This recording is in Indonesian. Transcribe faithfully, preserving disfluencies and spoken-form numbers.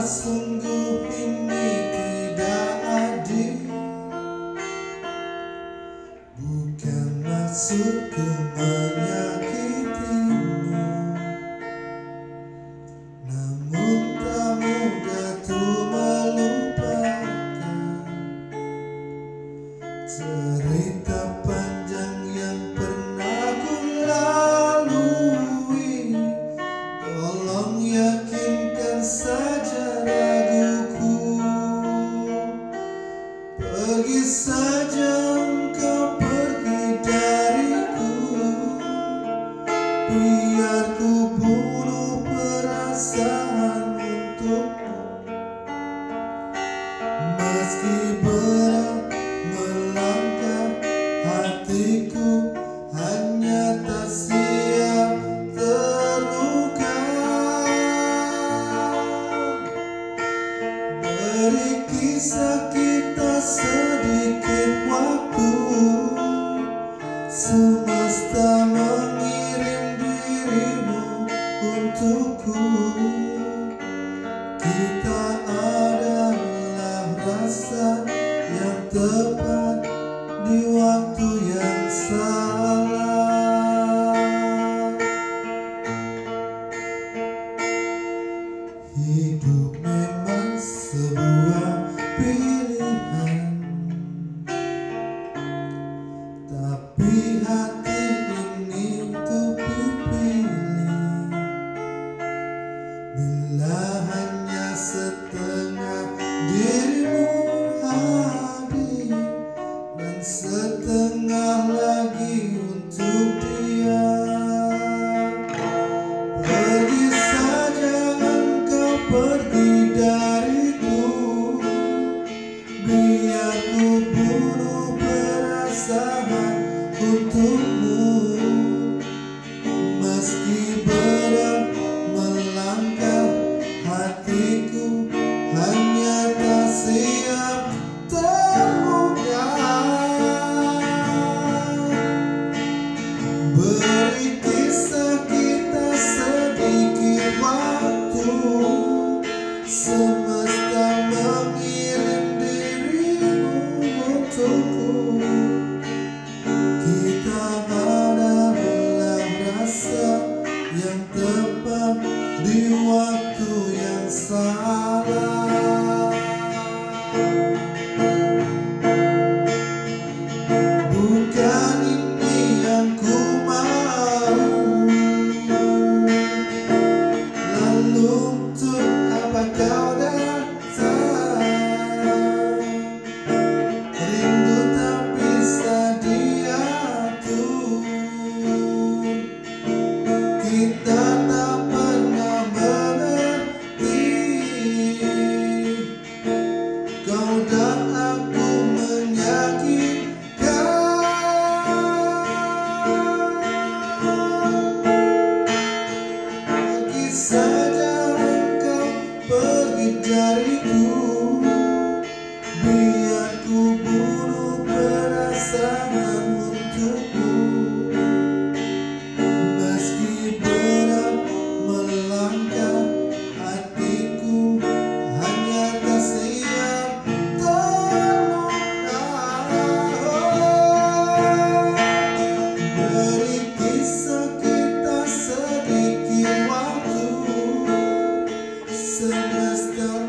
sungguh ini tidak adil. Bukan maksudku menyakitimu, namun tak mudah tuh melupakan cerita panjang yang pernah ku lalui. Tolong yakinkan saja raguku. Pergi saja engkau, pergi dariku. Biar ku bunuh perasaan untukmu. Meski berat melangkah, hatiku hanya tak siap terluka. Beri kisah kita sedikit waktu. Semesta mengirim dirimu untukku. Kita adalah rasa yang tepat di waktu yang salah. Hidup memang sebuah pilihan, tapi hati ini ku pilih. Bila hanya setengah dirimu hadir, dan setengah lagi untuk dia. Pergi saja engkau, pergi dariku. Biar ku bunuh perasaan untukmu. Meski berat melangkah, hatiku hanya tak siap terbuka. Beri kisah kita sedikit waktu. Semesta mengirim dirimu untukku. Kita adalah rasa yang tepat di waktu yang salah. Bukan ini yang ku mau. Lalu untuk apa kau datang? Rindu tak bisa diatur. Kita tak pernah mengerti. Kau dan aku menyakitkan. Pergi saja engkau, pergi dariku. Biar ku bunuh perasaan untukmu. Meski berat melangkah, hatiku hanya tak siap terluka. Beri kisah kita sedikit waktu. Semesta